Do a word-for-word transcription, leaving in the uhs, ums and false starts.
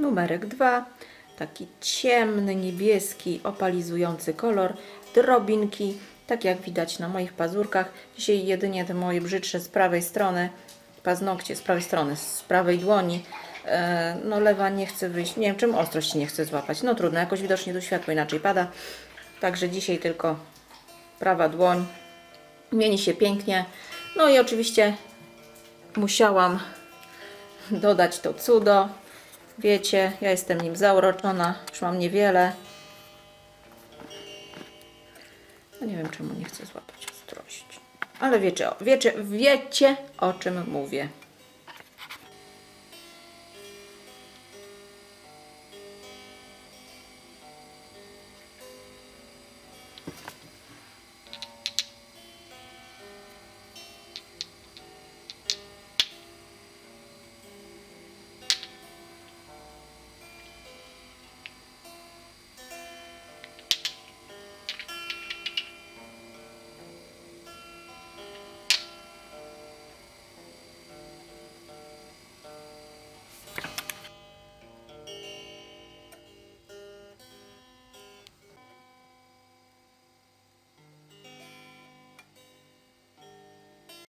Numerek dwa. Taki ciemny, niebieski, opalizujący kolor. Drobinki, tak jak widać na moich pazurkach. Dzisiaj jedynie te moje brzydsze z prawej strony, paznokcie z prawej strony, z prawej dłoni. E, no lewa nie chce wyjść, nie wiem czym ostrość nie chce złapać. No trudno, jakoś widocznie tu światło inaczej pada. Także dzisiaj tylko prawa dłoń. Mieni się pięknie. No i oczywiście musiałam dodać to cudo. Wiecie, ja jestem nim zauroczona. Już mam niewiele. No nie wiem, czemu nie chcę złapać ostrości. Ale wiecie, wiecie, wiecie o czym mówię.